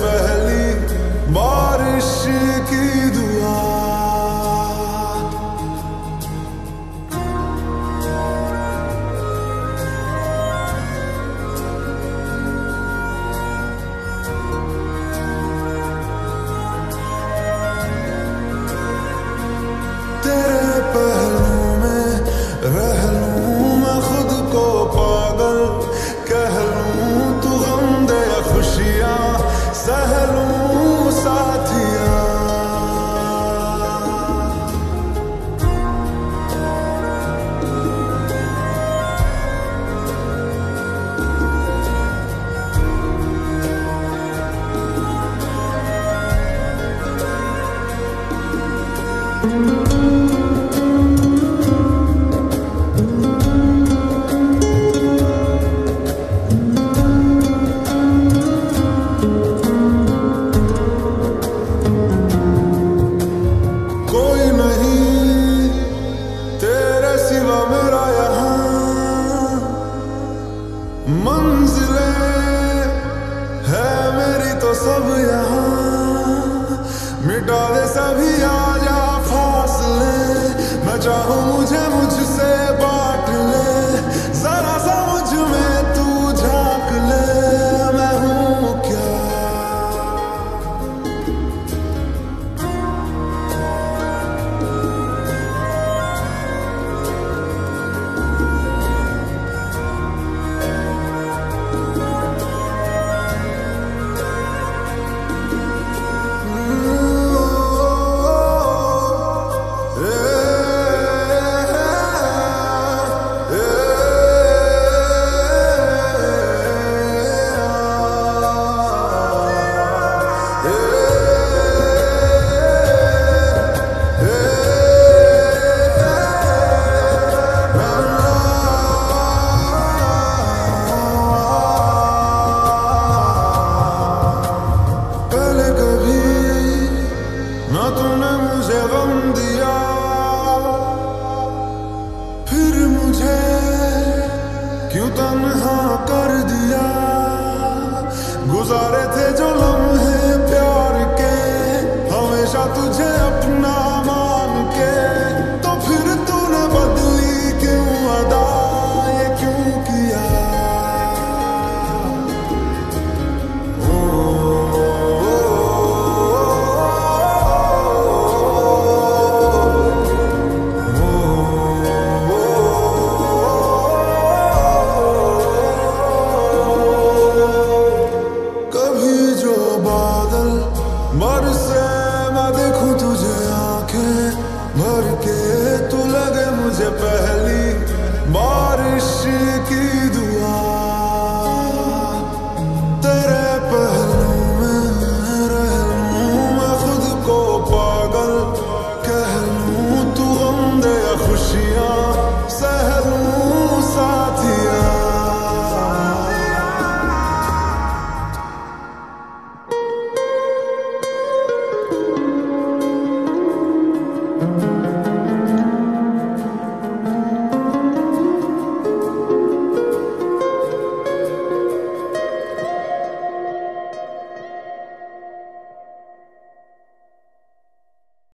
पहली बारिश की दुआ। तेरे पहलू में रह लूं मैं खुद को पागल, कह लूं तू गम दे या खुशियां सह लूं साथिया। कोई नहीं तेरे सिवा मेरा यहाँ, मंजिलें है मेरी तो सब यहाँ। मिटा दे सभी आजा फासले, मैं चाहूँ मुझे मुझसे बांट ले। जरा सा मुझ में तू झांक ले, मैं हूँ क्या। ना तूने मुझे गम दिया, फिर मुझे क्यों तन्हा कर दिया। गुजारे थे जो लम्हे प्यार के, हमेशा तुझे अपना मान के, तो फिर तूने बदली क्यों अदा, ये क्यों किया। बरसे मैं देखूं तुझे आंखें भर के, तू लगे मुझे पहली बारिश की दुआ।